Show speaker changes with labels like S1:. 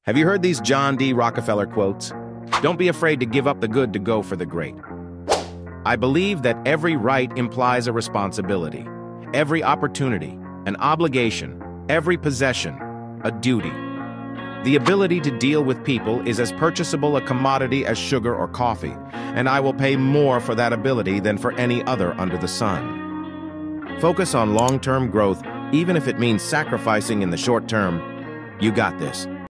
S1: Have you heard these John D. Rockefeller quotes? Don't be afraid to give up the good to go for the great. I believe that every right implies a responsibility, every opportunity, an obligation, every possession, a duty. The ability to deal with people is as purchasable a commodity as sugar or coffee, and I will pay more for that ability than for any other under the sun. Focus on long-term growth, even if it means sacrificing in the short term. You got this.